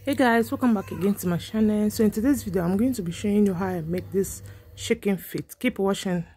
Hey guys, welcome back again to my channel. So in today's video I'm going to be showing you how I make this chicken feet. Keep watching.